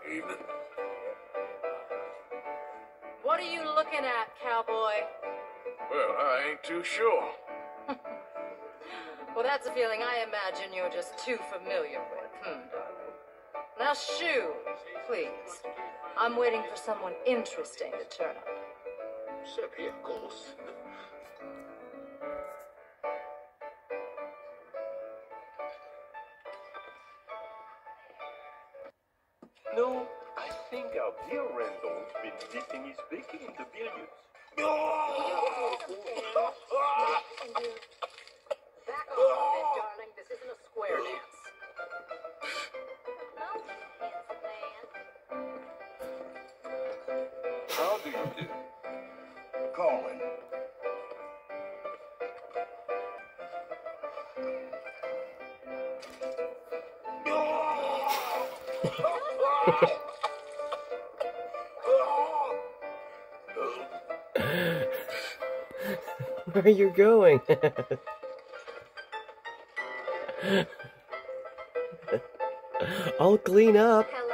Evening. What are you looking at, cowboy? Well, I ain't too sure. Well, that's a feeling I imagine you're just too familiar with, darling? Now, shoo, please. I'm waiting for someone interesting to turn up. Sepia, of course. No, I think our dear Randall's been dipping his bacon in the billiards. Back off a bit, darling. This isn't a square dance. Hello, handsome man. How do you do? Calling. Where are you going? I'll clean up. Hello.